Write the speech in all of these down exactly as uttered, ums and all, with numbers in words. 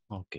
OK.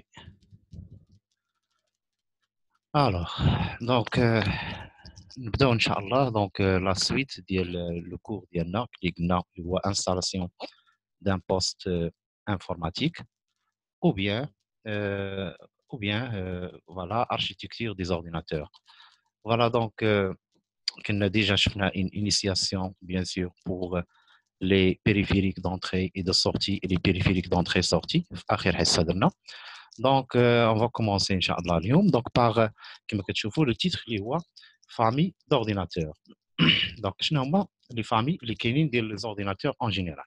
Alors, donc euh, نبداو إن شاء الله. Donc euh, la suite ديال le cours ديالنا اللي قلنا اللي هو installation d'un poste euh, informatique ou bien euh, ou bien euh, voilà architecture des ordinateurs. Voilà donc euh, qu'on a déjà شفنا une initiation bien sûr pour les périphériques d'entrée et de sortie et les périphériques d'entrée-sortie في آخر حصة درنا. Donc, euh, on va commencer, Inch'Allah, اليوم. Donc, par, euh, كما كتشوفوا, le titre اللي هو famille d'ordinateurs. Donc, شنو هما les familles اللي كاينين ديال les ordinateurs en général.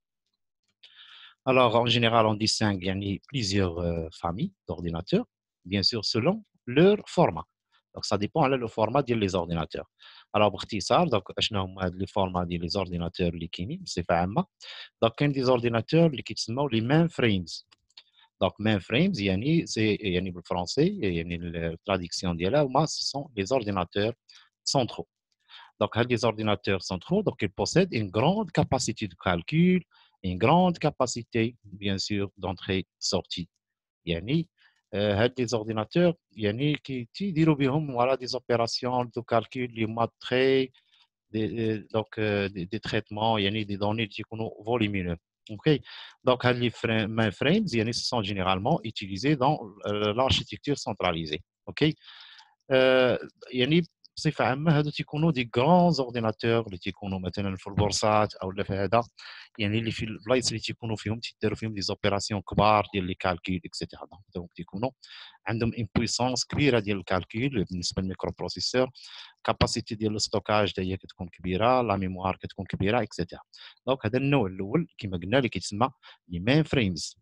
Alors, en général, on distingue يعني plusieurs euh, familles d'ordinateurs, bien sûr, selon leur format. Donc, ça dépend على le format ديال les ordinateurs. Alors, باختصار, donc, شنو هما هاد les formats ديال les ordinateurs اللي كاينين بصفة عامة. Donc, كاين des ordinateurs اللي كيتسموا les mainframes. Donc, mainframes, yani, c'est yani, le français, yani, la traduction ديالها هما ce sont les ordinateurs centraux. Donc, les ordinateurs centraux, donc, ils possèdent une grande capacité de calcul, une grande capacité, bien sûr, d'entrée-sortie. يعني euh, هاد les ordinateurs يعني كي تيديروا بهم voilà des opérations de calcul اللي هما très des, donc euh, des, des traitements يعني des données اللي تيكونوا volumineux. OK. Donc les mainframes يعني ce sont généralement utilisés dans euh, l'architecture centralisée. OK. آه، يعني بصفة عامة هادو تيكونوا دي غران اورديناتور اللي تيكونوا مثلا في البورصات او لا في هذا يعني اللي في البلايص اللي تيكونوا فيهم تيديروا فيهم دي زوبيراسيون كبار ديال لي كالكول اكسيتيرا. دونك تيكونوا عندهم ان بويسونس كبيره ديال الكالكول بالنسبه للميكرو بروسيسور. كاباسيتي ديال الستوكاج حتى هي كتكون كبيره، لا ميموار كتكون كبيره اكسيتيرا. دونك هذا النوع الاول كما قلنا اللي كيتسمى لي مين فريمز.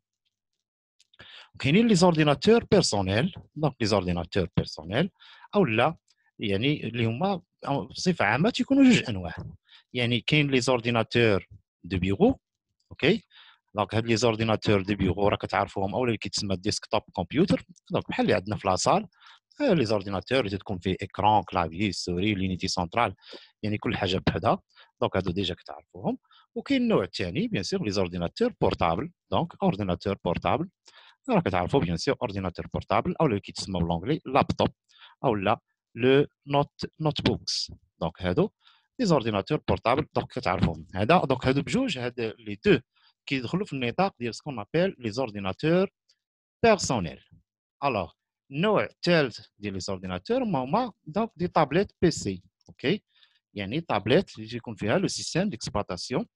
وكاينين لي زورديناتور بيرسونيل. دونك لي زورديناتور بيرسونيل او لا يعني اللي هما بصفه عامه تيكونوا جوج انواع. يعني كاين لي زورديناتور دو بيرو. اوكي. دونك هاد لي زورديناتور دو بيرو راه كتعرفوهم اولا اللي كيتسمى ديسكتوب كمبيوتر. دونك بحال اللي عندنا في لاصال لي زورديناتور اللي تكون فيه اكران كلافي سوري لينيتي سونترال يعني كل حاجه بحدها. دونك هادو ديجا كتعرفوهم. وكاين النوع الثاني بيان سور لي زورديناتور بورتابل. دونك اورديناتور بورتابل راه كتعرفوا بيان سور اورديناتور بورتابل او اللي كيتسمى بالانجلي لابتوب او لا لو نوت نوت بوكس. دونك هادو لي زورديناتور بورتابل دونك كتعرفوهم. هذا دونك هادو بجوج هاد لي دو كيدخلوا في النطاق ديال سكون ابل لي زورديناتور بيرسونيل. الوغ النوع الثالث ديال لي زورديناتور هما دونك دي طابليت بي سي. اوكي. يعني طابليت اللي تيكون فيها لو سيستيم ديكسبلوطاسيون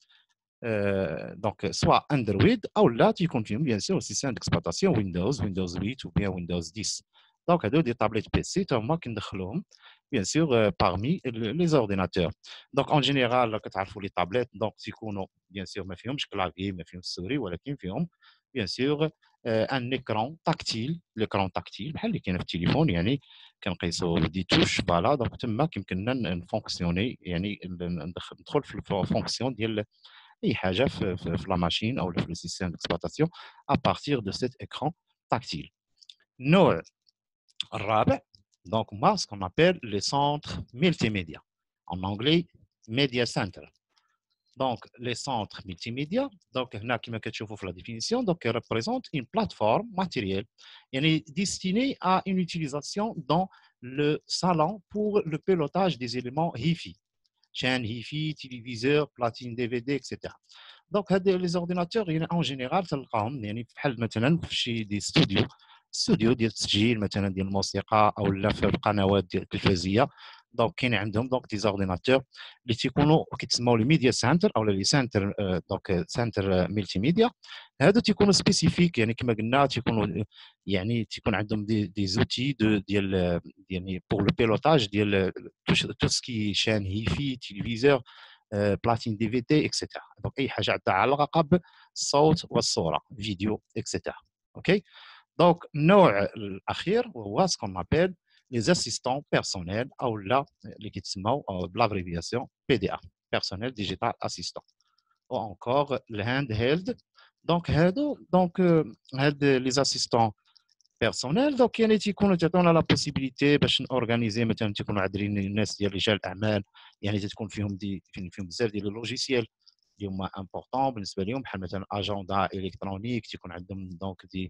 دونك سواء اندرويد او لا تيكون فيهم بيان سور سيستم ديكسبلوطاسيون ويندوز ويندوز ثمانية ou bien ويندوز عشرة. دونك هادو دي طابليت بي سي تا هما كندخلوهم بيان سور parmi لي زورديناتور. دونك اون جينيرال كتعرفوا لي طابليت دونك تيكونوا بيان سور ما فيهمش كلافي ما فيهمش سوري ولكن فيهم بيان سور ان ايكرون تاكتيل. ليكرون تاكتيل بحال اللي كاين في التليفون يعني كنقيسوا دي توش فوالا. دونك تما كيمكننا نفونكسيوني يعني ندخل في الفونكسيون ديال اي حاجه في, في, في لا ماشين او في لو سيستيم ديكسبلوطاسيون ا بارتير دو سيت ايكران تاكتيل. النوع الرابع دونك ما سكون ابل لي سونتر ملتي ميديا en anglais media center. Donc les centres multimédia donc هنا كما كتشوفوا في la définition donc représente une plateforme matérielle يعني destinée à une utilisation dans le salon pour le pilotage des éléments hi-fi chaîne hi-fi téléviseur platine D V D et cetera. دونك هاد لي زورديناتور يعني اون جينيرال تلقاهم يعني بحال مثلا في شي دي ستوديو ستوديو ديال التسجيل مثلا ديال الموسيقى او لا في القنوات ديال التلفزيونيه. دونك كاين عندهم دونك دي زورديناتور اللي تيكونوا كيتسموا لي ميديا سنتر او لي سنتر دونك سنتر ملتي ميديا. هادو تيكونوا سبيسيفيك يعني كما قلنا تيكونوا يعني تيكون عندهم دي دي زوتي دو ديال يعني بور لو بيلوتاج ديال تو سكي شان هيفي تلفزيور بلاتين دي في دي اكسيتيرا. دونك اي حاجه عندها علاقه بالصوت والصوره فيديو اكسيتيرا. اوكي. دونك النوع الاخير وهو سكون ابل لي اسيستون بيرسونيل او لا اللي كيتسموا بالابريفياسيون بي دي ا بيرسونيل ديجيتال اسيستون او انكور الهاند هيلد. دونك هادو دونك هاد لي اسيستون بيرسونيل دونك يعني تيكونوا تعطيونا لا بوسيبيليتي باش نورغانيزي مثلا تيكونوا عادرين الناس ديال رجال الاعمال يعني تكون فيهم دي فيهم بزاف ديال اللوجيسيال اللي هما امبورطون بالنسبه لهم بحال مثلا اجندا الكترونيك تيكون عندهم دونك دي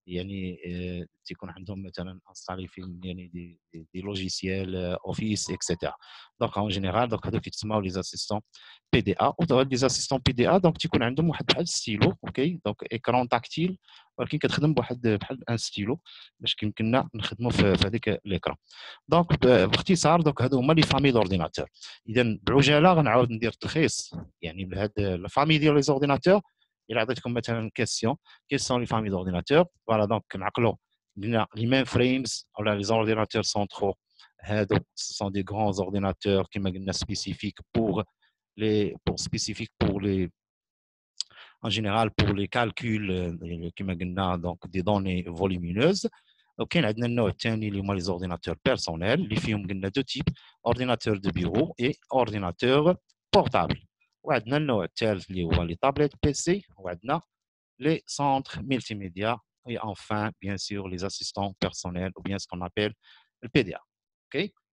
يعني آه، تيكون عندهم مثلا انستالي فيهم يعني دي دي, دي لوجيسيال اوفيس اكسيتيرا. دونك اون جينيرال دونك هذوك يتسموا لي زاسيستون بي دي ا. وهاد لي زاسيستون بي دي ا دونك تيكون عندهم واحد بحال ستيلو، اوكي، دونك ايكرون تاكتيل، ولكن كتخدم بواحد بحال ان ستيلو باش كيمكننا نخدموا في هذيك ليكرون. دونك باختصار دونك هادو هما لي فامي دورديناتور. اذا بعجاله غنعاود ندير تلخيص يعني لهاد الفامي ديال لي زورديناتور. الا عطيتكم مثلا كيسيون quelles sont les familles d'ordinateurs. Voilà, donc les mêmes frames, les ordinateurs centraux, ce sont des grands ordinateurs qui sont spécifiques pour les, pour spécifiques pour les, en général pour les calculs qui donc des données volumineuses. Ok, les ordinateurs personnels, les films de deux types, ordinateurs de bureau et ordinateurs portables. Les tablettes P C, les centres multimédia et enfin, bien sûr, les assistants personnels ou bien ce qu'on appelle le P D A. OK?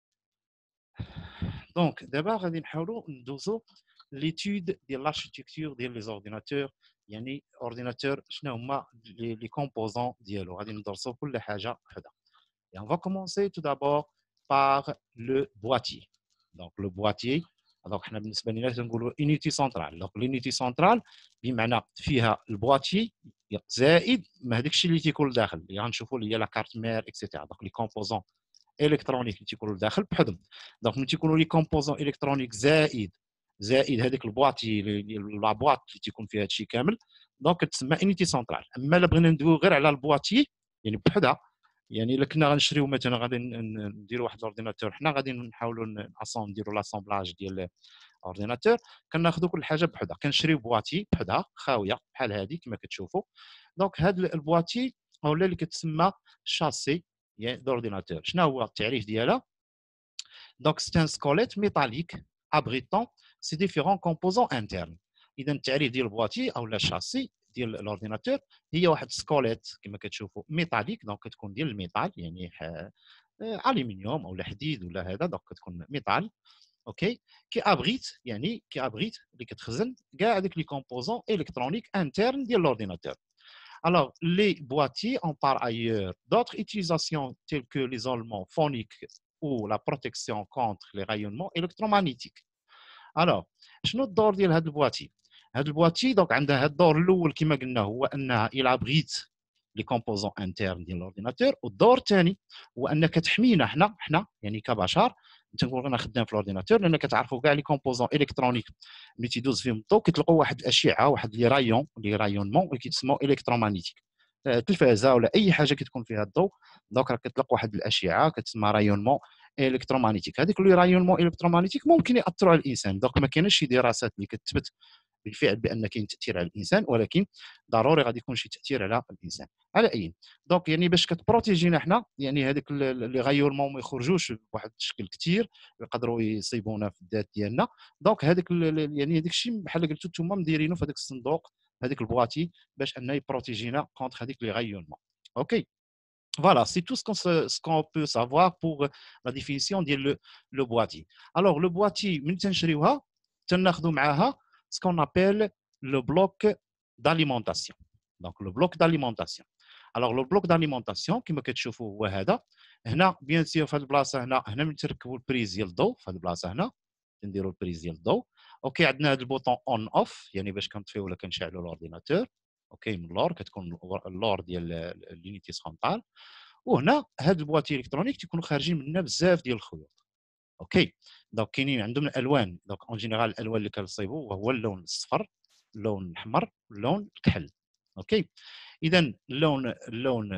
Donc, d'abord, on va l'étude de l'architecture des ordinateurs. يعني ordinateurs, les, les composants ديالو غادي ندرسوا كل حاجه وحده. Et on va commencer tout d'abord par le boîtier. Donc, le boîtier, donc حنا بالنسبه لنا تنقولوا unité centrale. Donc, l'unité centrale بمعنى فيها البواتي زائد ما هذاك الشيء اللي تيكون لداخل اللي غنشوفوا اللي هي لا كارت مير اكسيتيرا. دونك لي كومبوزون الكترونيك اللي تيكونوا لداخل بحدهم. دونك ملي تيكونوا لي كومبوزون الكترونيك زائد زائد هذيك البواتي لا بواط اللي تيكون فيها هادشي كامل دونك تسمى انيتي سونترال. اما الا بغينا ندويو غير على البواتي يعني بحدها، يعني الا كنا غنشريو مثلا غادي نديروا واحد الاورديناتور حنا غادي نحاولوا نعصون نديروا لاسامبلاج ديال الاورديناتور كناخذوا كل حاجه بحدها، كنشريو بواتي بحدها خاويه بحال هذه كما كتشوفوا. دونك هذا البواتي اولا اللي كتسمى شاسي d'ordinateur. شنو هو التعريف ديالها؟ Donc c'est un squelette métallique abritant ces différents composants internes. اذا التعريف ديال البواتي او الشاسي ديال الاورديناتور هي واحد سكوليت كما كتشوفوا ميتاليك، دونك كتكون ديال الميتال يعني الومنيوم او حديد ولا هذا، دونك كتكون ميتال اوكي كي ابريت يعني كي ابريت اللي كتخزن كاع هذيك لي كومبوزون الكترونيك انترن ديال الاورديناتور. Alors, les boîtiers ont par ailleurs d'autres utilisations telles que l'isolement phonique ou la protection contre les rayonnements électromagnétiques. Alors, شنو الدور ديال هذا البواتي؟ هذا البواتي دونك عندها هذا الدور الاول كما قلنا هو انها il abrite les composants internes ديال الاورديناتور، والدور الثاني هو انك تحمينا حنا حنا يعني كبشر. تنقول انا خدام في الاورديناتور لان كتعرفوا كاع لي كومبوزون الكترونيك ملي تيدوز فيهم الضوء كتلقوا واحد الاشعه واحد لي رايون لي رايونمون اللي كيتسموا الكترومagnétique. التلفازه ولا اي حاجه كتكون فيها الضوء دونك راه كتلقى واحد الاشعه كتسمى رايونمون الكترومagnétique. هذيك لي رايونمون الكترومagnétique ممكن ياثروا على الانسان، دونك ما كاينش شي دراسات اللي كتثبت بالفعل بان كاين تاثير على الانسان، ولكن ضروري غادي يكون شي تاثير على الانسان. على اي دونك يعني باش كتبروتيجينا حنا يعني هذيك لي غايورمون ما يخرجوش بواحد الشكل كثير يقدروا يصيبونا في الذات ديالنا. دونك هذاك يعني هذاك الشيء بحال قلتوا نتوما مديرينه في هذاك الصندوق هذيك البواتي باش انه يبروتيجينا كونتر هذيك لي غايورمون. اوكي Voilà, c'est tout ce qu'on ce qu'on peut savoir pour la définition de le, le boîtier. Alors, le boîtier, من تنشريوها تناخذوا معاها ce qu'on appelle le bloc d'alimentation. Donc, le bloc d'alimentation. Alors, le bloc d'alimentation كما كتشوفوا هو هذا. هنا بيان سير في هذه البلاصه هنا هنا من تركبوا البريز ديال الضوء في هذه البلاصه هنا نديروا البريز ديال الضوء. اوكي عندنا هذا البوطون اون اوف يعني باش كنطفيو ولا كنشعلوا الاورديناتور. اوكي من اللور كتكون اللور ديال اليونيتي سونترال. وهنا هاد البواتي الكترونيك تيكونوا خارجين منها بزاف ديال الخيوط. اوكي دونك كاينين عندهم الالوان، دونك اون جينيرال الالوان اللي كنصيبوا وهو اللون الصفر اللون الاحمر اللون الكحل. اوكي اذا اللون اللون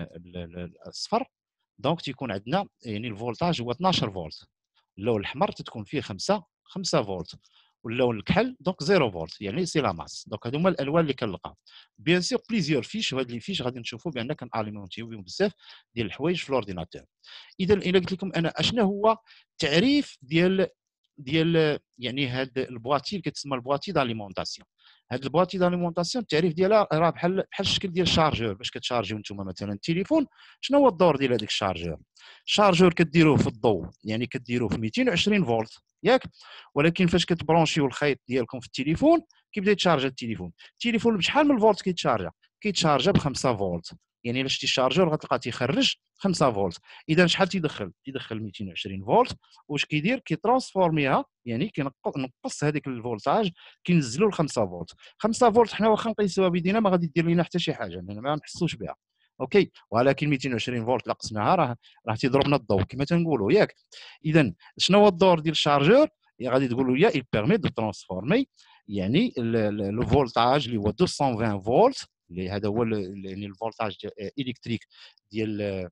الصفر دونك تيكون عندنا يعني الفولتاج هو اثناش فولت، اللون الاحمر تتكون فيه خمسة خمسة فولت، واللون الكحل دونك صفر فولت يعني سي لا ماس. دونك هادو هما الالوان اللي كنلقاو بيان سور بليزيور فيش، وهاد لي فيش غادي نشوفوا بان كناليمونتيو بهم بزاف ديال الحوايج في الاورديناتور. اذا الا قلت لكم انا اشنا هو تعريف ديال ديال يعني هاد البواتي اللي كتسمى البواتي داليمونطاسيون. هاد البواتي داليمونطاسيون التعريف ديالها راه بحال بحال الشكل ديال الشارجور. باش كتشارجيو نتوما مثلا التليفون شنو هو الدور ديال هذاك الشارجور؟ الشارجور كديروه في الضوء يعني كديروه في مئتين وعشرين فولت ياك، ولكن فاش كتبرونشيو الخيط ديالكم في التليفون كيبدا يتشارجا التليفون. التليفون بشحال من الفولت كيتشارجا؟ كيتشارجا ب خمسة فولت، يعني الا شتي الشارجور غتلقى تيخرج خمسة فولت. اذا شحال تيدخل؟ تيدخل مئتين وعشرين فولت. واش كيدير؟ كيترانسفورميها، يعني كينقص هذيك الفولتاج كينزلوا ل خمسة فولت. خمسة فولت حنا واخا نقيسوها بيدينا ما غادي دير لينا حتى شي حاجه، لان ما نحسوش بها. اوكي، ولكن مئتين وعشرين فولت لا قسناها راه راه تيضربنا الضوء كما تنقولوا ياك. اذا شنو هو الدور ديال الشارجور؟ غادي تقولوا لي il permet de transformer يعني لو فولتاج اللي هو مئتين وعشرين فولت، اللي هذا هو يعني الفولتاج الكتريك ديال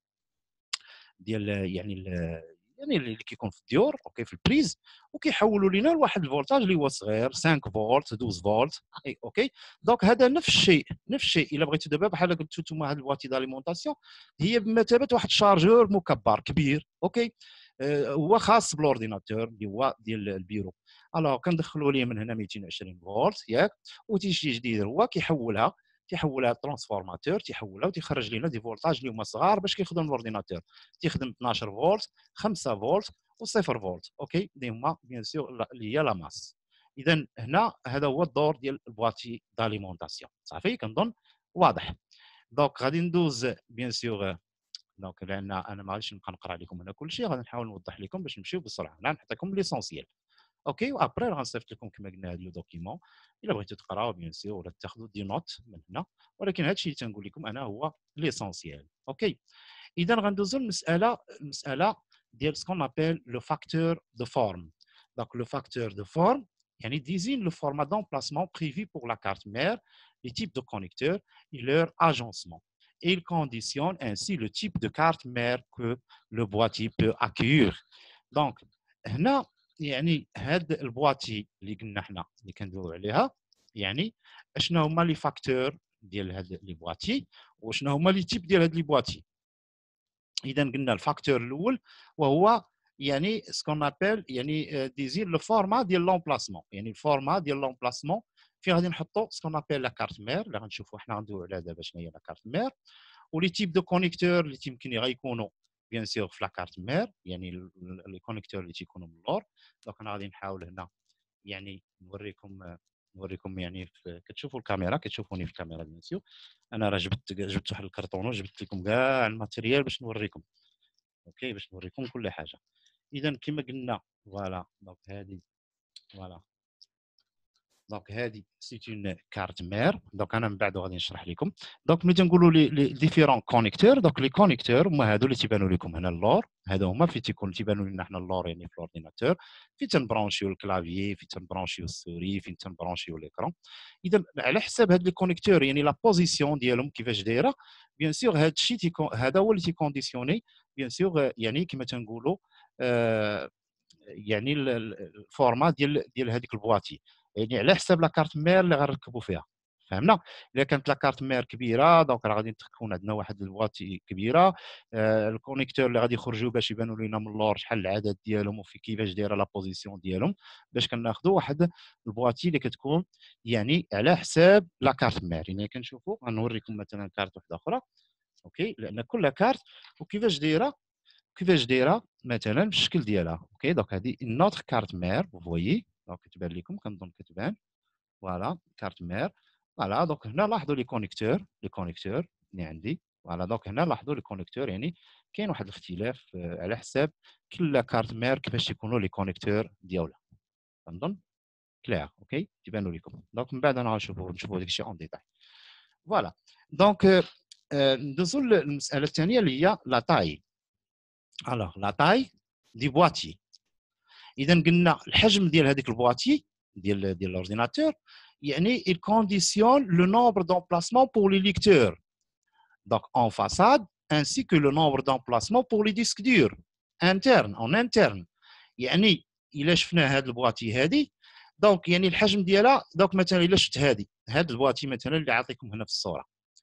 ديال يعني يعني اللي كيكون في الديور اوكي في البريز، وكيحولوا لنا لواحد الفولتاج اللي هو صغير خمسة فولت اثناش فولت. اوكي، دونك هذا نفس الشيء نفس الشيء. الا بغيتوا دابا بحال قلتوا نتوما هذه البواتي داليمونطاسيون هي بمثابه واحد الشارجور مكبر كبير. اوكي، آه هو خاص بالاورديناتور اللي هو ديال البيرو. الوغ كندخلوا ليه من هنا مئتين وعشرين فولت ياك، وتيجي جديد هو كيحولها تيحولها ترانسفورماتور، تيحولها وتيخرج لنا دي فولتاج اللي هما صغار باش كيخدم الاورديناتور. تيخدم اثناش فولت، خمسة فولت وصفر فولت. اوكي، اللي هما بيان سور اللي هي لا ماس. اذا هنا هذا هو الدور ديال البواتي داليمونطاسيون. صافي كنظن واضح. دونك غادي ندوز بيان سور، دونك لان انا ما غاديش نبقى نقرا لكم هنا كل شيء، غادي نحاول نوضح لكم باش نمشيو بسرعه. انا نعطيكم ليسونسيال. اوكي، وابري غنصيفط لكم كما قلنا هذا لو دوكيمون الا بغيتوا تقراو بيان سور ولا تاخذوا دي نوت من هنا، ولكن هذا الشيء اللي تنقول لكم انا هو ليسونسيال. اوكي، اذا غندوزو المساله المساله ديال سكون ابل لو فاكتور دو فورم. دونك لو فاكتور دو فورم يعني désigne le format d'emplacement prévu pour la carte mère, les types de connecteurs et leur agencement. Et il conditionne ainsi le type de carte mère que le boîtier peut accueillir. Donc هنا يعني هاد البواتي اللي قلنا حنا اللي كندويو عليها، يعني اشنا هما لي فاكتور ديال هاد لي بواتي وشنا هما لي تيب ديال هاد لي بواتي. اذا قلنا الفاكتور الاول وهو يعني سكون ابل يعني ديزير لو فورما ديال لومبلاسمون، يعني الفورما ديال لومبلاسمون فين غادي نحطوا سكون ابل لا كارت مير اللي غنشوفوا حنا غندويو على دابا شنو هي لا كارت مير، ولي تيب دو كونيكتور اللي يمكن غيكونوا بيان سور في لا كارت مير، يعني لي كونيكتور اللي تيكونوا من اللور. دونك انا غادي نحاول هنا يعني نوريكم نوريكم يعني في كتشوفوا الكاميرا كتشوفوني في الكاميرا بيان سور. انا راه جبت جبت واحد الكرتون وجبت لكم كاع الماتيريال باش نوريكم. اوكي، باش نوريكم كل حاجه. اذا كما قلنا فوالا دونك هذه فوالا دونك هذه سي اون كارت مير. دونك انا من بعد غادي نشرح لكم. دونك ملي تنقولوا لي لي ديفيرون كونيكتور، دونك لي كونيكتور هما هادو اللي تيبانوا لكم هنا اللور، هادو هما في تيكون تيبانوا لنا حنا اللور يعني في الاورديناتور، فين تنبرونشيو الكلافيي، فين تنبرونشيو السوري، فين تنبرونشيو ليكرون. اذا على حساب هاد لي كونيكتور يعني لا بوزيسيون ديالهم كيفاش دايره، بيان سور هاد الشيء هذا هو اللي تيكونديسيوني بيان سور يعني كما تنقولوا آه يعني الفورما ديال ديال هذيك البواطي، يعني على حساب لا كارت مير اللي غنركبوا فيها. فهمنا؟ الا كانت لا كارت مير كبيره دونك راه غادي تكون عندنا واحد البواطي كبيره، آه الكونيكتور اللي غادي يخرجوا باش يبانوا لنا من اللور شحال العدد ديالهم وفي كيفاش دايره لا بوزيسيون ديالهم، باش كناخذوا واحد البواطي اللي كتكون يعني على حساب لا كارت مير. يعني كنشوفوا غنوريكم مثلا كارت واحده اخرى. اوكي، لان كل كارت وكيفاش دايره كيفاش دايره مثلا بالشكل ديالها. اوكي، دونك هذه نوتر كارت مير فويي، دونك كتبان لكم كنظن كتبان فوالا كارت مير. فوالا دونك هنا لاحظوا لي كونيكتور لي كونيكتور اللي عندي. فوالا دونك هنا لاحظوا لي كونيكتور يعني كاين واحد الاختلاف على حساب كل كارت مير كيفاش يكونوا لي كونيكتور ديالها. كنظن كلير. اوكي، تيبانوا لكم. دونك من بعد انا غنشوفوا نشوفوا داك الشيء اون ديتاي. فوالا دونك ندوزو للمساله الثانيه اللي هي لا تاي. الوغ لا تاي دي بواتي. اذا قلنا الحجم ديال هذيك البواتي ديال ديال الاورديناتور يعني il conditionne le nombre d'emplacements pour les lecteurs donc en façade ainsi que le nombre d'emplacements pour les disques durs interne en interne. يعني الا شفنا هذه البواتي هذه دونك يعني الحجم ديالها دونك مثلا الا شفت هذه هذه البواتي مثلا اللي عاطيكم هنا في الصوره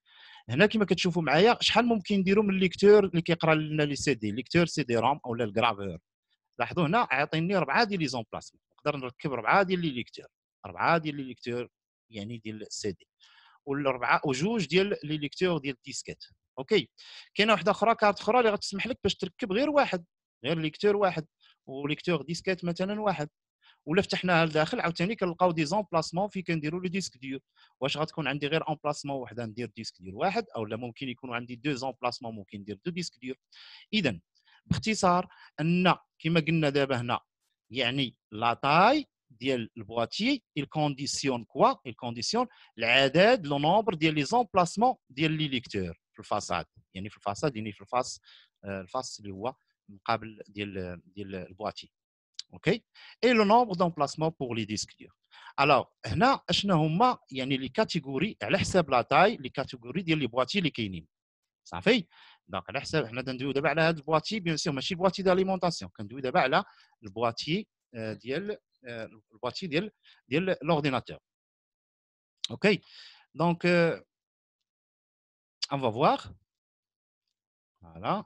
هنا كما كتشوفوا معايا شحال ممكن نديروا من الليكتور اللي كيقرا لنا لي سي دي ليكتور سي دي روم اولا الكرافور. لاحظوا هنا عاطيني اربعه ديال لي زومبلاسمون، نقدر نركب اربعه ديال لي ليكتور اربعه ديال لي ليكتور يعني ديال السي دي ولا اربعه وجوج ديال لي ليكتور ديال الديسكات. اوكي، كاينه واحده اخرى كارت اخرى اللي غتسمح لك باش تركب غير واحد غير ليكتور واحد وليكتور ديسكات مثلا واحد ولا فتحناها لداخل عاوتاني كنلقاو دي زومبلاسمون فين كنديروا لو ديسك دور. واش غتكون عندي غير امبلاسمون وحده ندير ديسك دور واحد، او لا ممكن يكونوا عندي دو زومبلاسمون ممكن ندير دو ديسك دور. اذا باختصار ان كما قلنا دابا هنا يعني لا تاي ديال البواتي il conditionne quoi il conditionne العدد لو نومبر ديال لي زومبلاسمون ديال لي ليكتور في الفاصاد، يعني في الفاصاد يعني في الفاس الفاس اللي هو مقابل ديال ديال البواتي. اوكي اي لو نومبر دامبلاسمون بور لي ديسك دور. الوغ هنا اشنا هما يعني لي كاتيجوري على حساب لا تاي لي كاتيجوري ديال لي بواتي اللي كاينين صافي. دونك على حساب حنا كندويو دابا على هذا البواتي بيان سور ماشي بواتي داليمونطاسيون، كندويو دابا على البواتي ديال البواتي ديال ديال لورديناتور. اوكي دونك on va voir فوالا.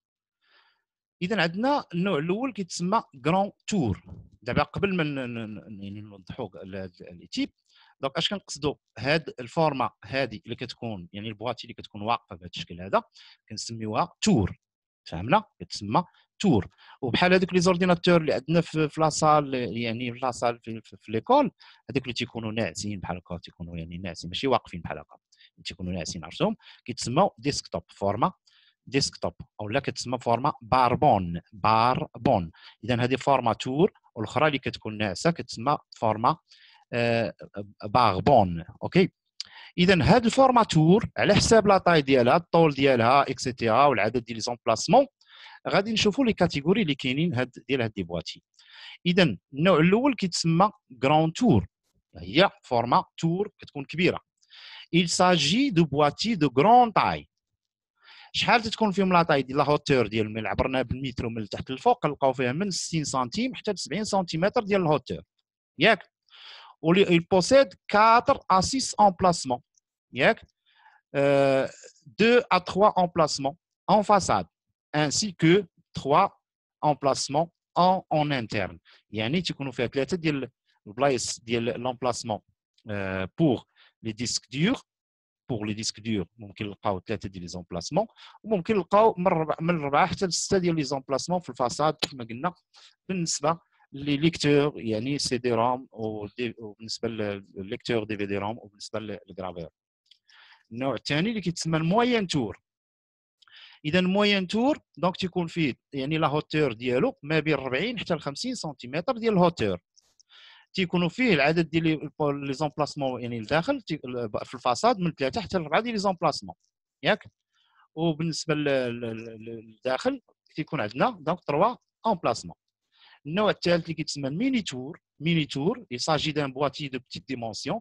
اذا عندنا النوع الاول كيتسمى كرون تور. دابا قبل ما يعني نوضحوا لي تيب، دونك اش كنقصدوا هاد الفورما هذه اللي كتكون يعني البواتي اللي كتكون واقفه بهذا الشكل هذا كنسميوها تور، فهمنا؟ كتسمى تور. وبحال هذوك لي زورديناتور اللي عندنا في لاصال يعني في لاصال في, في, في ليكول، هذوك اللي تيكونوا ناعسين بحال هكا، تيكونوا يعني ناعسين ماشي واقفين بحال هكا، تيكونوا ناعسين عرفتهم، كيتسموا ديسكتوب فورما ديسكتوب، او لا كتسمى فورما باربون باربون. اذا هذه فورما تور، والاخرى اللي كتكون ناعسه كتسمى فورما آه باربون. اوكي اذا هذه الفورما تور على حساب لا طاي ديالها الطول ديالها اكسيتيرا والعدد ديال لي زومبلاسمون غادي نشوفوا لي كاتيجوري اللي كاينين هاد ديال هاد لي بواتي. اذا النوع الاول كيتسمى كرون تور، هي فورما تور كتكون كبيره. il s'agit de boîtiers de grande taille. شحال تتكون فيهم لا طاي ديال لا هوتور ديال من عبرنا بالمترو من التحت للفوق كنلقاو فيها من ستين سنتيم حتى ل سبعين سنتيمتر ديال الهوتور ياك. و il possède quatre à six emplacements ياك euh, deux à trois emplacements en façade ainsi que trois emplacements en en interne. يعني تيكونوا فيها ثلاثه ديال البلايص ديال لومبلاسمون euh, pour les disques durs. pour les disques durs ممكن نلقاو ثلاثه ديال لي زومبلاسمون، وممكن نلقاو من ربعه من ربعه حتى لسته ديال لي زومبلاسمون في الفاصاد كما قلنا بالنسبه لي ليكتور يعني سي دي روم، وبالنسبه لليكتور دي في دي روم، وبالنسبه للغرافير. النوع الثاني اللي كيتسمى الموين تور. اذا الموين تور دونك تيكون فيه يعني لا هوتور ديالو ما بين أربعين حتى ل خمسين سنتيمتر ديال الهوتور، تيكونوا فيه العدد ديال لي زومبلاسمون يعني لداخل في الفاصاد من ثلاثه حتى لاربعه ديال لي زومبلاسمون ياك. وبالنسبه للداخل تيكون عندنا دونك ثلاثه امبلاسمون. النوع الثالث اللي كيتسمى الميني تور. ميني تور il s'agit d'un boîtier de petite dimension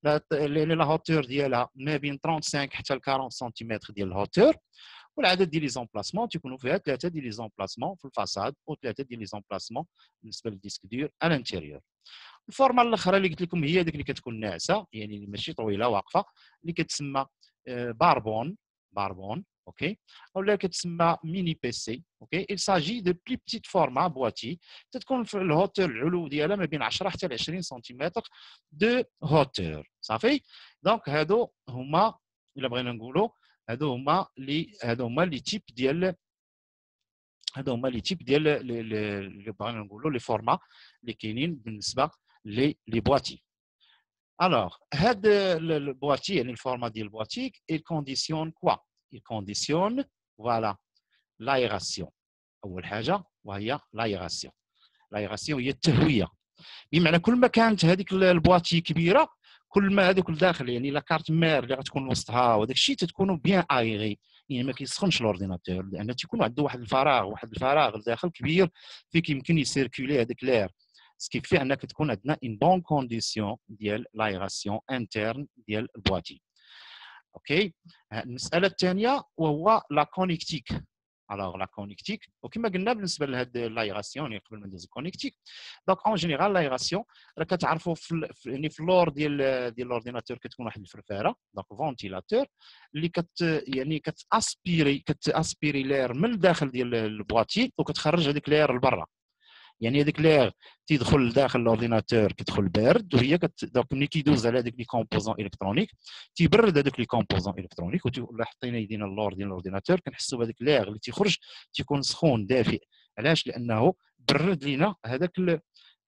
لا هوتور ديالها ما بين خمسة وثلاثين حتى ل أربعين سنتيمتر ديال الهوتور، والعدد ديال لي زومبلاسمون تيكونوا فيها ثلاثه ديال لي زومبلاسمون في الفاصاد وثلاثه ديال لي زومبلاسمون بالنسبه للديسك دور على الانتيريور. الفورما الاخرى اللي قلت لكم هي ديك اللي كتكون ناعسه يعني ماشي طويله واقفه اللي كتسمى باربون باربون اوكي، اولا كتسمى ميني بي سي. اوكي il s'agit de plus petite format boîtier تتكون في الهوتور العلو ديالها ما بين عشرة حتى ل عشرين سنتيمتر دو هوتور صافي. دونك هادو هما الا بغينا نقولوا هادو هما لي هادو هما لي تيب ديال هادو هما لي تيب ديال اللي بغينا نقولوا لي فورما اللي كاينين بالنسبه لي لي بواتي. الوغ هاد البواتي يعني الفورما ديال البواتي il conditionne quoi il conditionne voilà l'aération اول حاجه وهي l'aération. l'aération هي التهويه، بمعنى كل ما كانت هذيك البواتي كبيره كل ما هذوك الداخل يعني لا كارت مير اللي غتكون وسطها وداك الشيء تتكونوا بيان ايغي، يعني ما كيسخنش الاورديناتور لان تيكون عنده واحد الفراغ واحد الفراغ الداخل كبير فيه كيمكن يسيركولي هذاك لير، سكي في انك تكون عندنا ان بون كونديسيون ديال لايغاسيون انترن ديال البواتي. اوكي المساله الثانيه وهو لا كونيكتيك. الوغ لا كونيكتيك وكما قلنا بالنسبه لهاد لايغاسيون يعني قبل ما ندوز كونيكتيك دونك اون جينيرال لايغاسيون راه كتعرفوا في يعني في اللور ديال ديال الاورديناتور كتكون واحد الفرفاره دونك فونتيلاتور اللي كت يعني كتاسبيري كتاسبيري لير من الداخل ديال البواتي وكتخرج هذيك لير لبرا، يعني هذيك لير تيدخل لداخل الاورديناتور كيدخل بارد وهي كت دونك ملي كيدوز على هذيك لي كومبوزون الكترونيك تيبرد هذوك لي كومبوزون الكترونيك، ولا حطينا يدينا اللور ديال الاورديناتور كنحسوا بهذاك لير اللي تيخرج تيكون سخون دافئ. علاش؟ لانه برد لينا هذاك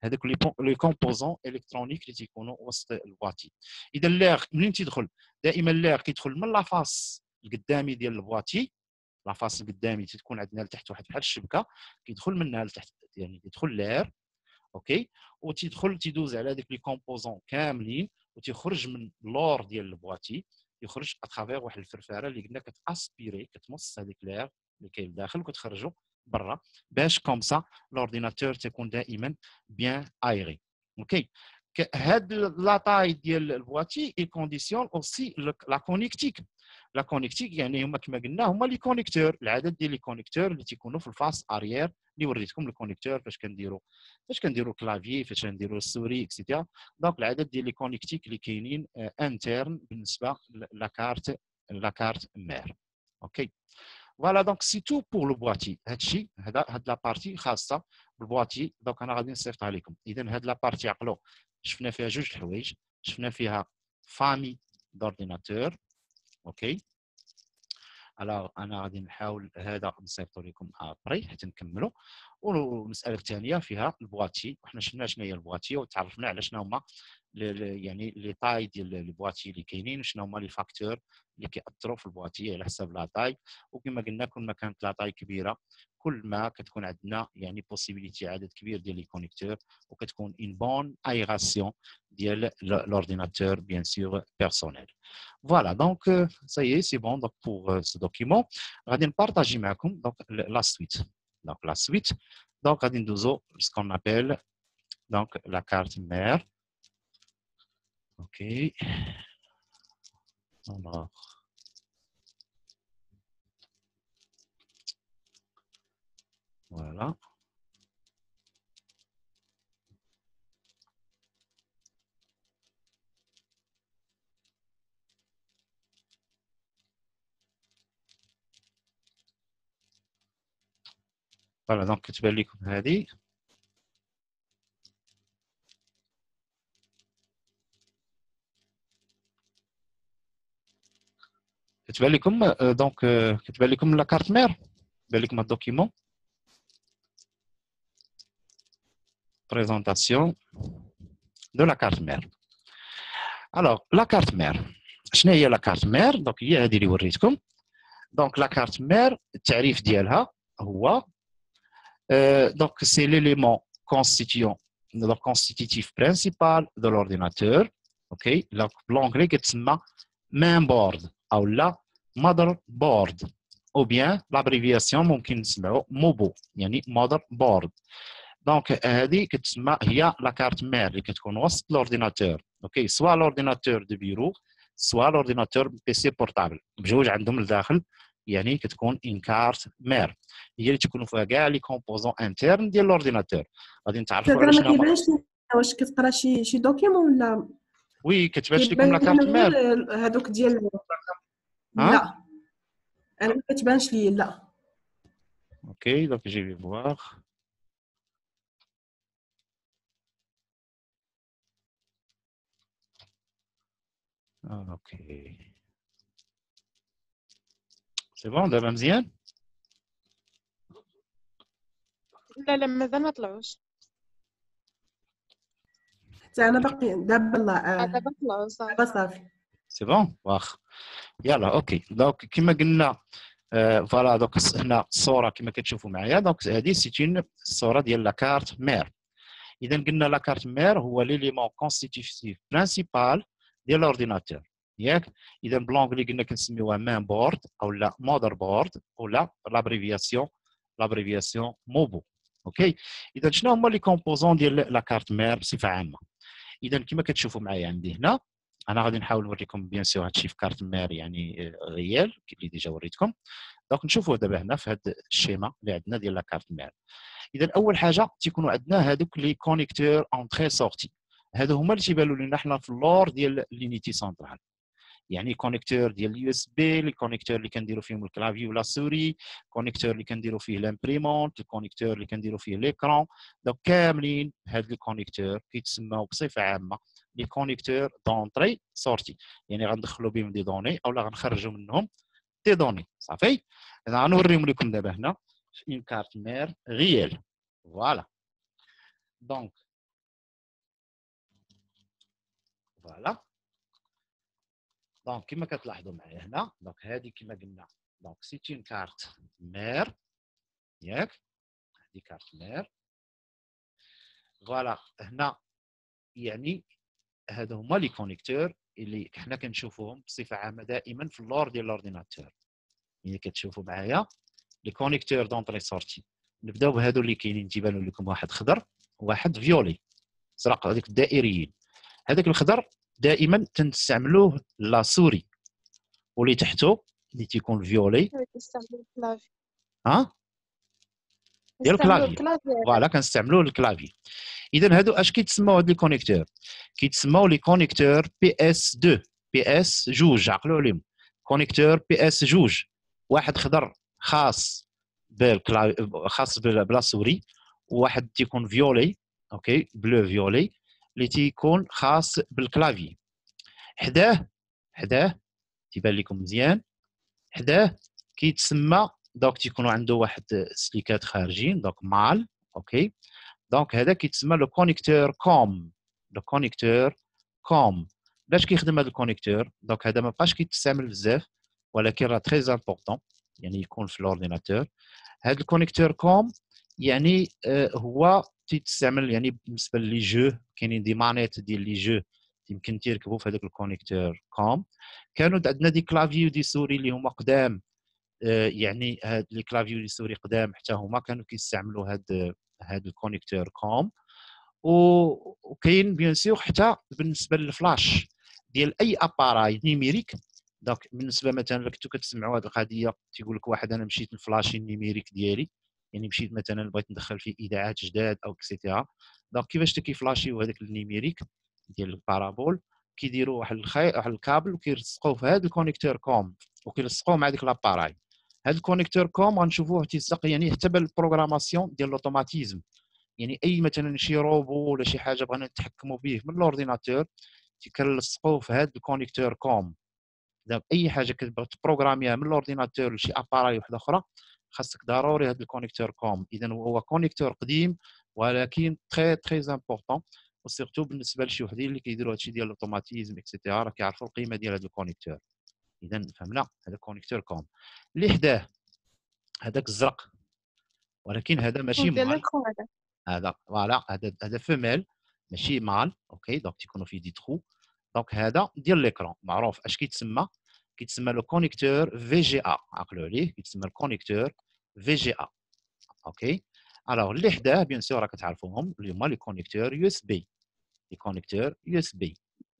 هذوك لي كومبوزون الكترونيك اللي تيكونوا وسط البواتي. اذا لاغ منين تيدخل دائما لاغ كيدخل من لافاس القدامي ديال البواتي، لافاس القدامي تكون عندنا لتحت واحد بحال الشبكه كيدخل منها لتحت، يعني كيدخل لير اوكي، وتيدخل تيدوز على ديك لي كومبوزون كاملين وتيخرج من اللور ديال البواتي، يخرج اترافير واحد الفرفاره اللي قلنا كتاسبيري كتمص هذيك لير اللي كاين لداخل وكتخرجوا برا باش كوم سا لورديناتور تيكون دائما بيان ايري اوكي. هاد لا طاي ديال البواتي اي كونديسيون اوسي لا كونيكتيك. لا كونيكتيك يعني هما كما قلنا هما لي كونيكتور، العدد ديال لي كونيكتور اللي تيكونوا في الفاس اريير اللي وريتكم الكونيكتور فاش كنديروا فاش كنديروا كلافي فاش كنديروا السوري اكسيتيرا. دونك العدد ديال لي كونيكتيك اللي كاينين انترن بالنسبه لا كارت لا كارت مير اوكي. فوالا دونك سي تو بور لو بواتي. هادشي هذا هاد لا بارتي خاصه بالبواتي. دونك انا غادي نصيفط عليكم. اذا هاد لا بارتي عقلوا شفنا فيها جوج الحوايج، شفنا فيها فامي دورديناتور اوكي. الوغ انا غادي نحاول هذا نصيفطو لكم ابري حتى نكملوا. والمساله الثانيه فيها البواتي، وحنا شفنا شنو هي البواتي وتعرفنا على شنو هما يعني لي طاي ديال البواتي اللي كاينين وشنو هما لي فاكتور اللي كيأثروا في البواتي على حساب لا طاي. وكما قلنا كل ما كانت لا طاي كبيره كل ما كتكون عندنا يعني بوسيبيليتي عدد كبير ديال لي كونيكتور وكتكون اون بون ايغاسيون ديال لورديناتور بيان سور بيرسونيل. Voilà, donc euh, ça y est, c'est bon donc, pour euh, ce document. Je vais partager donc, la suite. Donc la suite, donc je vais ce qu'on appelle donc, la carte mère. OK. Alors, voilà. Voilà, donc كتبان لكم هذه. كتبان لكم دونك كتبان لكم لا كارت مير، كتبان لكم الدوكيمون. Présentation de la carte mère. Alors, la carte mère. شنو هي لا كارت مير؟ دونك هي هذه اللي وريتكم. دونك لا كارت مير التعريف ديالها هو Euh, donc, c'est l'élément constituant, le constitutif principal de l'ordinateur. OK, l'anglais est mainboard ou la motherboard ou bien l'abréviation ممكن نسمعوا موبو يعني motherboard. donc هذه كتسمى هي لا كارت مير اللي كتكون وسط l'ordinateur. OK, soit l'ordinateur de bureau soit l'ordinateur بي سي بورتابل بجوج عندهم لداخل يعني كتكون ان كارت مير هي اللي تكونوا فيها كاع لي كومبوزون انترن ديال لورديناتور. غادي نتعرفوا على شنو ما شنو كيبانش واش كتقرا شي شي دوكيمون ولا وي كتبانش لكم لا كارت مير هذوك ديال لا انا ما كتبانش لي لا. اوكي دونك جي في فواغ. اوكي سي بون دابا مزيان. لا لا مازال ما طلعوش. حتى انا باقي دابا لا دابا طلعوا دابا صافي سي بون واخ يلا اوكي. دونك كما قلنا فوالا دونك هنا الصوره كما كتشوفوا معايا دونك هذه سيتين الصوره ديال لا كارت مير. اذا قلنا لا كارت مير هو ليليمون كونستيتيوتيف برينسيبال ديال لورديناتور ياك. اذا بلونغلي قلنا كنسميوها مان بورد او لا مودر بورد او لا لابريفياسيون لابريفياسيون موبو اوكي. اذا شنو هما لي كومبوزون ديال لا كارت مير بصفه عامه؟ اذا كما كتشوفوا معايا عندي هنا انا غادي نحاول نوريكم بيان سور هادشي في كارت مير يعني ريال اللي ديجا وريتكم. دونك نشوفوا دابا هنا في هذا الشيما اللي عندنا ديال لا كارت مير. اذا اول حاجه تيكونوا عندنا هذوك لي كونيكتور اونتري سورتي، هادو هما اللي تيبانوا لنا حنا في اللور ديال لينيتي سونترال، يعني كونيكتور ديال اليو اس بي، لي كونيكتور اللي كنديروا فيهم الكلافي ولا سوري، كونيكتور اللي كنديروا فيه لامبريمونت، الكونيكتور اللي كنديروا فيه ليكرون. دونك كاملين هاد لي كونيكتور كيتسموا بصفه عامه لي كونيكتور دونطري سورتي، يعني غندخلوا بهم دي دوني اولا غنخرجوا منهم دي دوني صافي. انا غنوريهم لكم دابا هنا في اون كارت مير ريال. فوالا دونك فوالا. دونك كما كتلاحظوا معايا هنا، دونك هذه كما قلنا دونك سي اون كارت مير ياك، هذه كارت مير. فوالا هنا يعني هادو هما لي كونيكتور اللي حنا كنشوفوهم بصفه عامه دائما في اللور ديال الاورديناتور. يعني كتشوفوا معايا لي كونيكتور دونطري سورتي. نبداو بهادو اللي كاينين تيبانوا لكم، واحد خضر وواحد فيولي زرق، هذيك الدائريين. هذاك الخضر دائما تنستعملوه لا سوري، واللي تحته اللي تيكون فيولي كنستعملو الكلافي. ها ديال كنستعملو الكلافي. الكلافي. فوالا كنستعملوه للكلافي. اذا هادو اش كيتسموا هاد لي كونيكتور؟ كيتسموا لي كونيكتور بي اس اثنين، بي اس جوج. عقلوا عليهم، كونيكتور بي اس جوج، واحد خضر خاص بالكلا خاص بلا سوري، وواحد تيكون فيولي اوكي بلو فيولي اللي تيكون خاص بالكلافي. حداه حداه تيبان لكم مزيان، حداه كيتسمى دونك تيكونوا عنده واحد سليكات خارجين دونك مال اوكي. دونك هذا كيتسمى لو كونيكتور كوم. لو كونيكتور كوم باش كيخدم هذا الكونيكتور؟ دونك هذا ما بقاش كيتستعمل بزاف، ولكن راه تري امبورطون يعني يكون في الاورديناتور. هذا الكونيكتور كوم يعني آه هو تيتستعمل يعني بالنسبه لي جو. كاينين دي مانيت ديال لي جو يمكن تيركبوا في هذاك الكونيكتور كوم. كانوا عندنا دي كلافي ودي سوري اللي هما قدام، آه يعني هاد لي كلافي ودي سوري قدام حتى هما كانوا كيستعملوا هاد هاد الكونيكتور كوم. وكاين بيان سور حتى بالنسبه للفلاش ديال اي اباراي نيميريك. دونك بالنسبه مثلا كنتو كتسمعوا هذه القضيه تيقول لك واحد انا مشيت نفلاشي النيميريك ديالي، يعني مشيت مثلا بغيت ندخل فيه اذاعات جداد او اكسيتيرا. دونك كيفاش كيفلاشيو هذاك النيميريك ديال البارابول؟ كيديروا واحد الخي واحد الكابل وكيلصقوه في هذا الكونيكتور كوم وكيلصقوه مع ديك لاباراي. هذا الكونيكتور كوم غنشوفوه تيلصق يعني حتى بالبروغراماسيون ديال الاوتوماتيزم. يعني اي مثلا شي روبو ولا شي حاجه بغينا نتحكموا به من الاورديناتور كنلصقوه في هذا الكونيكتور كوم. دونك اي حاجه كتبغي تبروغراميها من الاورديناتور لشي اباراي واحده اخرى خاصك ضروري هذا الكونيكتور كوم. اذا هو كونيكتور قديم ولكن تري تري امبورطون، وسيرتو بالنسبه لشي وحدين اللي كيديروا هادشي ديال الاوتوماتيزم اكسيتيرا راه كيعرفوا القيمه ديال هذا الكونيكتور. اذا فهمنا هذا كونيكتور كوم. اللي حداه هذاك الزرق، ولكن هذا ماشي مال. هذا فوالا هذا هذا فيميل ماشي مال اوكي. دونك تيكونوا فيه دي ترو. دونك هذا ديال ليكرون معروف اش كيتسمى؟ كيتسمى لو كونيكتور في جي ا. عقلوا عليه كيتسمى الكونيكتور في جي ا اوكي. الوغ اللي حداه بيان سور راك تعرفوهم اللي هما لي كونيكتور يو اس بي. لي كونيكتور يو اس بي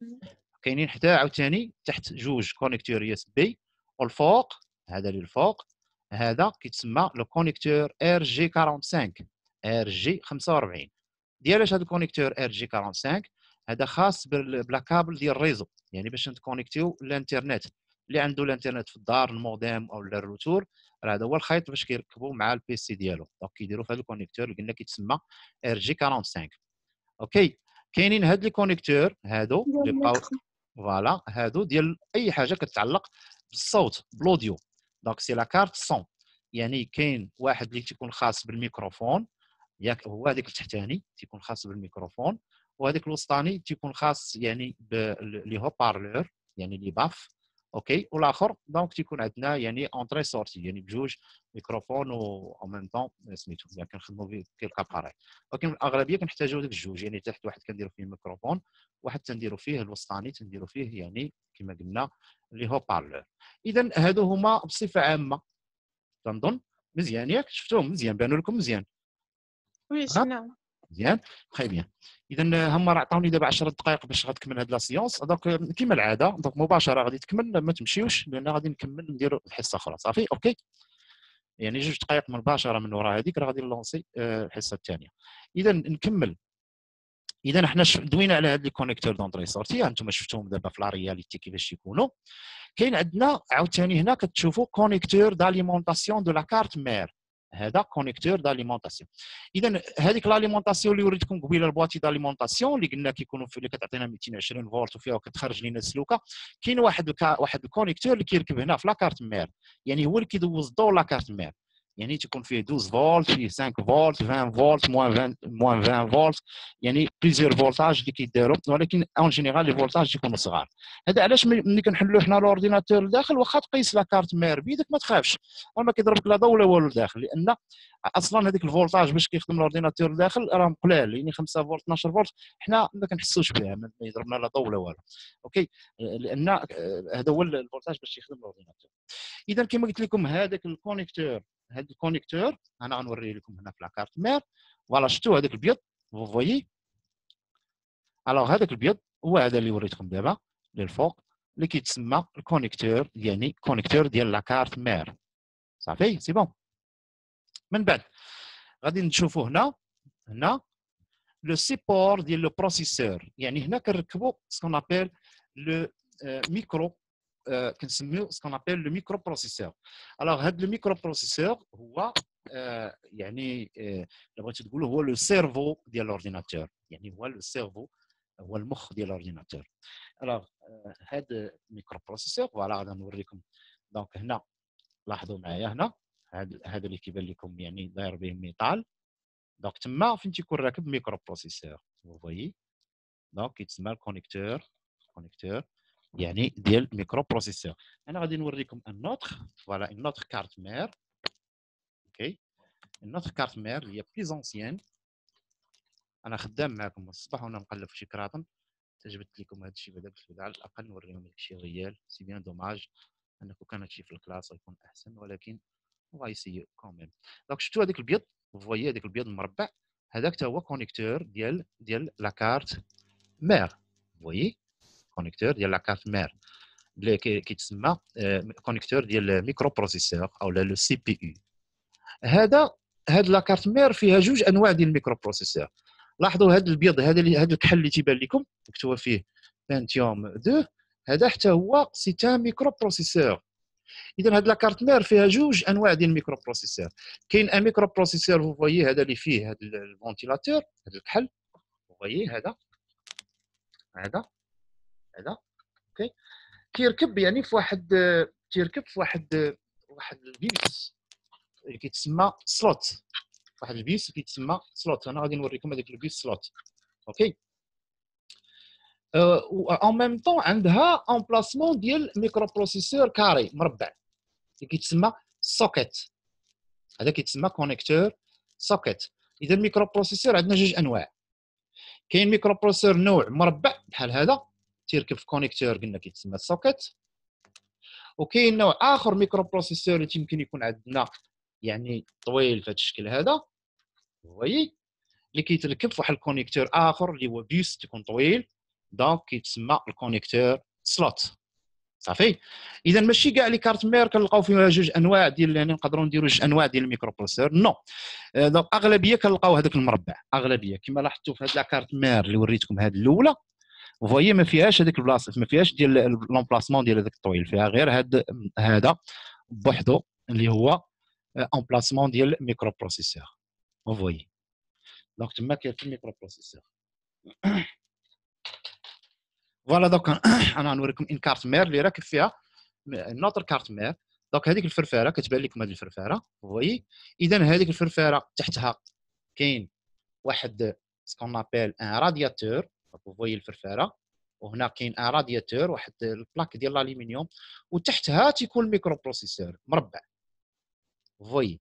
كاينين حداه عاوتاني تحت جوج كونيكتور يو اس بي، والفوق هذا اللي الفوق هذا كيتسمى لو كونيكتور ار جي خمسة وأربعين. ار جي خمسة وأربعين ديالاش هذا الكونيكتور ار جي خمسة وأربعين؟ هذا خاص بلا كابل ديال الريزو، يعني باش نتكونيكتيو الانترنت. اللي عنده الانترنت في الدار الموديم او الروتور راه هذا هو الخيط باش كيركبوا مع البيسي ديالو. دونك كيديروا في هذا الكونيكتور اللي قلنا كيتسمى ار جي خمسة وأربعين اوكي. كاينين هاد لي كونيكتور هادو اللي بقاو فوالا هادو ديال اي حاجه كتعلق بالصوت بالاوديو. دونك سي لا كارت سون. يعني كاين واحد اللي تيكون خاص بالميكروفون ياك، هو هذاك التحتاني تيكون خاص بالميكروفون، وهذاك الوسطاني تيكون خاص يعني لي هو بارلور يعني لي باف اوكي. والاخر دونك تيكون عندنا يعني اونطري سورتي يعني بجوج ميكروفون و او ميم طون سميتو يعني كنخدموا به كيلك اباري. ولكن الاغلبيه كنحتاجوا داك الجوج، يعني تحت واحد كنديروا فيه الميكروفون، واحد تنديروا فيه الوسطاني تنديروا فيه يعني كما قلنا لي هو بارلور. اذا هادو هما بصفه عامه تنظن مزيان ياك شفتوهم مزيان بانوا لكم مزيان. وي شفناهم مزيان تري بيان. اذا هما راه عطاوني دابا عشرة دقائق باش غتكمل هاد لا سيونس. دونك كما العاده دونك مباشره غادي تكمل ما تمشيوش لان غادي نكمل نديروا الحصه اخرى صافي اوكي. يعني جوج دقائق مباشره من وراء هذيك راه غادي نلونسي الحصه الثانيه. اذا نكمل. اذا حنا دوينا على هاد لي كونيكتور دونطري سورتي انتم شفتوهم دابا في لا رياليتي كيفاش يكونوا. كاين عندنا عاوتاني هنا كتشوفوا كونيكتور داليمونطاسيون دو لا كارت مير. هذا كونيكتور داليمونطاسيون. اذا هذيك لاليمونطاسيون اللي وريتكم قبيله البواطي داليمونطاسيون اللي قلنا كيكونوا اللي كتعطينا مئتين وعشرين فولت وفيها وكتخرج لنا السلوكه، كاين واحد الكا... واحد الكونيكتور اللي كيركب هنا في لا كارت مير، يعني هو اللي كيدوز الضوء لا كارت مير. يعني تكون فيه اثناش فولت، فيه خمسة فولت، عشرين فولت، موان عشرين موان عشرين فولت، يعني بليزيور فولتاج اللي كيداروا، ولكن اون جينيرال لي فولتاج يكونوا صغار. هذا علاش ملي كنحلوا حنا الاورديناتور لداخل واخا تقيس لا كارت مير بيدك ما تخافش، راه ما كيضربك لا ضوء ولا والو لداخل، لان اصلا هذاك الفولتاج باش كيخدم الاورديناتور لداخل راه قلال، يعني خمسة فولت اثناش فولت حنا ما كنحسوش بها، ما يضربنا لا ضوء ولا والو. اوكي، لان هذا هو الفولتاج باش يخدم الاورديناتور. اذا كما قلت لكم هذاك الكونيكتور، هذا الكونيكتور انا غنوريه لكم هنا في لاكارت مير. فوالا شفتوا هذاك البيض فو فويي. الوغ هذاك البيض هو هذا اللي وريتكم دابا للفوق اللي كيتسمى الكونيكتور، يعني كونيكتور ديال لاكارت مير. صافي سي بون. من بعد غادي نشوفوا هنا هنا لو سيبور ديال لو بروسيسور، يعني هنا كنركبوا سكون ابيل لو ميكرو، كنسميو سكون ابيل لو ميكرو بروسيسور. الوغ هذا لو ميكرو بروسيسور هو آه يعني آه بغيتو تقولوا هو لو سيرفو ديال الاورديناتور، يعني هو لو سيرفو، هو المخ ديال الاورديناتور. الوغ آه هذا الميكرو بروسيسور فوالا غادي نوريكم. دونك هنا لاحظوا معايا هنا هذا هذا اللي كيبان لكم يعني داير به ميطال، دونك تما فين تيكون راكب ميكرو بروسيسور فو فويي. دونك كيتسمى الكونيكتور، كونيكتور يعني ديال ميكرو بروسيسور. انا غادي نوريكم ان اوتر، فوالا ان اوتر كارت مير. اوكي، ان اوتر كارت مير اللي هي بلي زونسيان. انا خدام معكم الصباح وانا مقلب في شي كراطن، جبت لكم هذا الشيء بعدا باش على الاقل نوريهم لك شي ريال. سي بيان دوماج انكم كان هادشي في الكلاس غيكون احسن، ولكن غايسيو كوميم. دونك شفتوا هذاك البيض فويي، هذاك البيض المربع هذاك حتى هو كونيكتور ديال ديال لا كارت مير. فويي كونيكتور ديال لا كارت مير اللي كيتسمى كونيكتور ديال ميكرو بروسيسور او لو سي بي يو. هذا هاد لا كارت مير فيها جوج انواع ديال الميكرو بروسيسور. لاحظوا هذا البيض، هذا هذا الكحل اللي تيبان لكم مكتوب فيه بنتيوم اثنين، هذا حتى هو سي تان ميكرو بروسيسور. اذا هاد لا كارت مير فيها جوج انواع ديال الميكرو بروسيسور. كاين ان ميكرو بروسيسور فو فويي هذا اللي فيه هذا الفونتيلاتور، هذا الكحل فو فويي، هذا هذا هذا اوكي، كيركب يعني في واحد تيركب في واحد واحد البيس اللي كيتسمى سلوت، واحد البيس كيتسمى سلوت. انا غادي نوريكم هذاك البيس سلوت. اوكي، اون ميم طون عندها امبلاسمون ديال ميكرو بروسيسور كاري مربع اللي كيتسمى سوكيت، هذا كيتسمى كونيكتور سوكيت. اذا الميكرو بروسيسور عندنا جوج انواع. كاين ميكرو بروسيسور نوع مربع بحال هذا تيركب في كونيكتور قلنا كيتسمى سوكيت، وكاين نوع اخر ميكرو بروسيسور اللي يمكن يكون عندنا يعني طويل في هذا الشكل هذا فويي، اللي كيتركب في واحد الكونيكتور اخر اللي هو بيس تكون طويل، دونك كيتسمى الكونيكتور سلوت. صافي. اذا ماشي كاع لي كارت مير كنلقاو فيها جوج انواع ديال، يعني نقدروا نديروا جوج انواع ديال الميكرو بروسيسور، نو. دونك اغلبيه كنلقاو هذاك المربع، اغلبيه كما لاحظتوا في هاد لا كارت مير اللي وريتكم هاد الاولى فويي ما فيهاش هذيك البلاصه، ما فيهاش ديال لومبلاسمون ديال هذاك الطويل، فيها غير هاد هذا بوحدو اللي هو امبلاسمون ديال ميكرو بروسيسور فويي. دونك تما كاين في الميكرو بروسيسور. فوالا دوك انا غنوريكم ان كارت مير اللي راكب فيها نوتر كارت مير. دونك هذيك الفرفاره كتبان لكم هذه الفرفاره فويي. اذا هذيك الفرفاره تحتها كاين واحد سكون ابيل ان رادياتور، فويي الفرفاره، وهنا كاين ان رادياتور واحد البلاك ديال الالومنيوم، وتحتها تيكون الميكرو بروسيسور مربع فويي.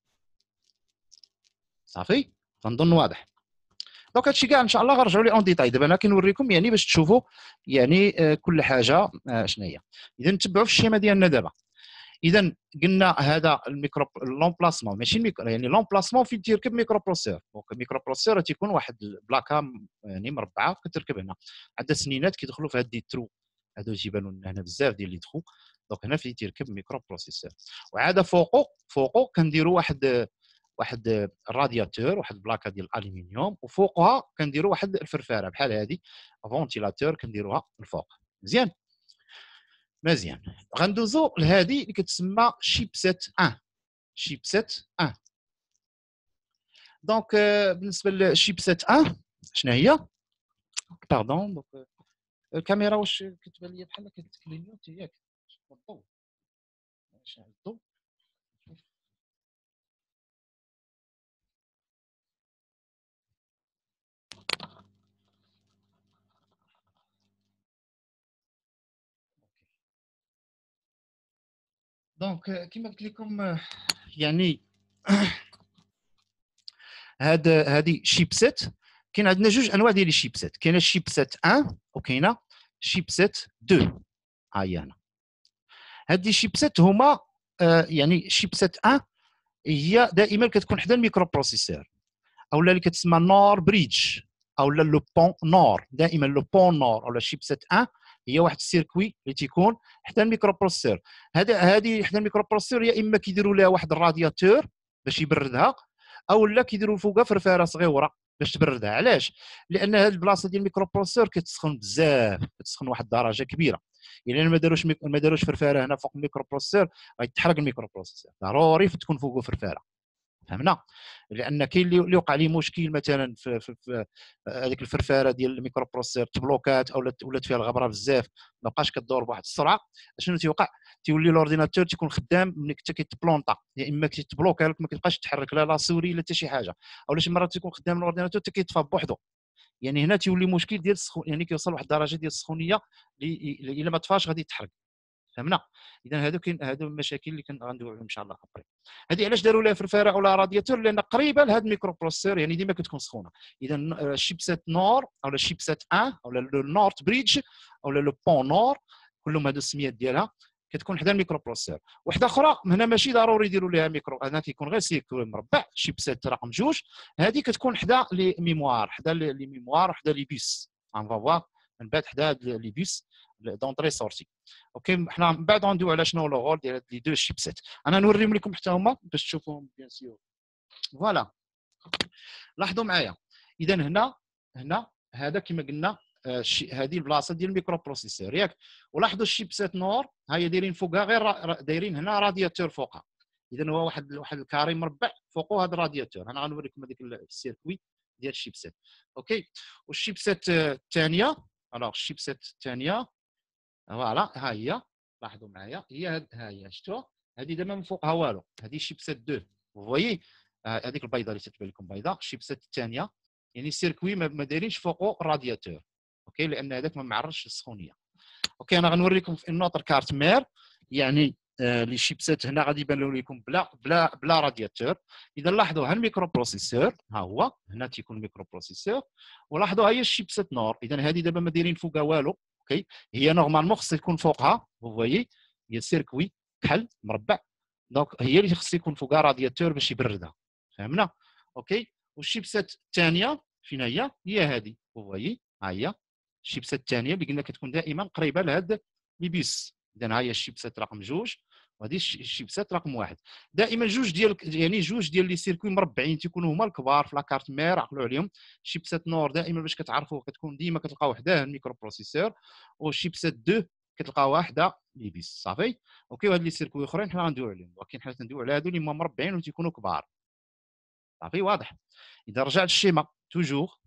صافي تنظن واضح. دونك هادشي كاع ان شاء الله غنرجعوا لي اون ديتاي. دابا انا كنوريكم يعني باش تشوفوا يعني كل حاجه شنو هي. اذا نتبعوا في الشيما ديالنا دابا. اذا قلنا هذا الميكرو لومبلاسمون ماشي الميكرو، يعني لومبلاسمون فين تيركب ميكرو بروسيسور. دونك الميكرو بروسيسور تيكون واحد البلاكه يعني مربعه كتركب هنا، عندها سنينات كيدخلوا في هاد دي ترو هادو تيبانوا لنا هنا بزاف ديال اللي دخلوا. دونك هنا فين تيركب ميكرو بروسيسور، وعاد فوقو فوقو كنديروا واحد واحد الرادياتور، واحد البلاكه ديال الالومنيوم، وفوقها كنديروا واحد الفرفاره بحال هذه فونتيلاتور كنديروها الفوق. مزيان مزيان. غندوزو لهذه اللي كتسمى شيبسيت واحد. شيبسيت واحد. دونك بالنسبه للشيبسيت واحد شنو هي؟ باردون. دونك الكاميرا واش كتبان لي بحال كتكلينيوت ياك الضوء؟ شنو الضوء؟ دونك كيما قلت لكم يعني هذا هذه شيبسيت. كاين عندنا جوج انواع ديال الشيبسيت، كاينه الشيبسيت واحد وكاينه شيبسيت اثنين. ها هي هنا هذه الشيبسيت هما آه يعني شيبسيت واحد هي دائما كتكون حدا الميكرو بروسيسور، اولا اللي كتسمى نور بريدج اولا لو بون نور. دائما لو بون نور اولا شيبسيت واحد هي واحد السيركوي اللي تيكون حدا الميكرو بروسيسور. هذا هذه حدا الميكرو بروسيسور يا اما كيديروا لها واحد الرادياتور باش يبردها، او لا كيديروا فوقها فرفاره صغيره باش تبردها. علاش؟ لان هذه البلاصه ديال الميكرو بروسيسور كتسخن بزاف، كتسخن واحد الدرجه كبيره. الا ما داروش ما داروش فرفاره هنا فوق الميكرو بروسيسور غيتحرق الميكرو بروسيسور، ضروري تكون فوقه فرفاره. فهمنا؟ لان كاين اللي وقع ليه مشكل مثلا في, في, في هذيك الفرفاره ديال الميكرو بروسيسور تبلوكات او ولات فيها الغبره بزاف ما بقاش كدور بواحد السرعه. شنو تيوقع؟ تيولي الاورديناتور تيكون خدام ملي كنت كيتبلونطا، يا اما كيتبلوكا لك ما كتبقاش تحرك لا لا سوري لا حتى شي حاجه، او شي مرات تيكون خدام الاورديناتور حتى كيطفى بوحدو. يعني هنا تيولي مشكل ديال السخون، يعني كيوصل لواحد الدرجه ديال السخونيه اللي الا ما طفاش غادي يتحرق. فهمنا؟ اذا هادو كاين هادو المشاكل اللي كندويو عليهم ان شاء الله ابري. هذه علاش داروا لها فرفاره ولا رادياتور؟ لان قريبه لهذا الميكرو بروسيسور، يعني ديما كتكون سخونه. اذا الشيبسيت نور او الشيبسيت واحد او لو نورت بريدج او لو بون نور كلهم هادو السميات ديالها كتكون حدا الميكرو بروسيسور. وحده اخرى هنا ماشي ضروري يديروا لها ميكرو، هنا كيكون غير سيركوي مربع شيبسيت رقم جوج. هذه كتكون حدا لي ميموار، حدا لي ميموار وحدا لي بيس. ان فوا من بعد حدا لي بيس دونطري سورتي. اوكي حنا من بعد غندويو على شنو لو غول ديال هاد لي دو شيبسيت. انا نوريهم لكم حتى هما باش تشوفوهم بيان سيور. فوالا لاحظوا معايا. اذا هنا هنا هذا كما قلنا هذه البلاصه ديال الميكرو بروسيسور ياك. ولاحظوا الشيبسيت نور ها هي دايرين فوقها غير دايرين هنا رادياتور فوقها. اذا هو واحد واحد الكاري مربع فوقه هذا الرادياتور. انا غنوريكم هذيك السيركوي ديال الشيبسيت. اوكي والشيبسيت الثانيه الوغ الشيبسيت الثانيه فوالا ها هي. لاحظوا معايا هي ها هي شفتوها هذه دابا من فوقها والو، هذه شيبسيت اثنين. فويي هذيك البيضه اللي تتبان لكم بيضاء الشيبسيت الثانيه، يعني السيركوي ما دايرينش فوقه الرادياتور. اوكي لان هذاك ما معرضش للسخونيه. اوكي انا غنوريكم في النوتر كارت مير يعني آه لي شيبسيت هنا غادي يبان لكم بلا بلا بلا رادياتور. اذا لاحظوا ها الميكرو بروسيسور ها هو هنا تيكون الميكرو بروسيسور، ولاحظوا ها هي الشيبسيت نور. اذا هذه دابا ما دايرين فوقها والو. اوكي هي نورمالمون خصها يكون فوقها فويي هي سيركوي كحل مربع، دونك هي اللي خصها يكون فوقها رادياتور باش يبردها. فهمنا؟ اوكي والشيبسيت الثانيه فين هي؟ هي هذه فويي ها هي الشيبسيت الثانيه اللي قلنا كتكون دائما قريبه لهاد لي بيس. اذا ها هي الشيبسيت رقم جوج وهذه الشيبسيت رقم واحد. دائما جوج ديال يعني جوج ديال لي سيركوي مربعين تيكونوا هما الكبار في لاكارت مير عقلوا عليهم. الشيبسيت نور دائما باش كتعرفوه كتكون ديما كتلقاو وحده الميكرو بروسيسور، والشيبسيت اثنين كتلقاو وحده لي بيس صافي. اوكي وهاد لي سيركوي اخرين حنا غندويو عليهم، ولكن حنا تندويو على هادو اللي هما مربعين وتيكونوا كبار صافي واضح. اذا رجعت الشيما توجور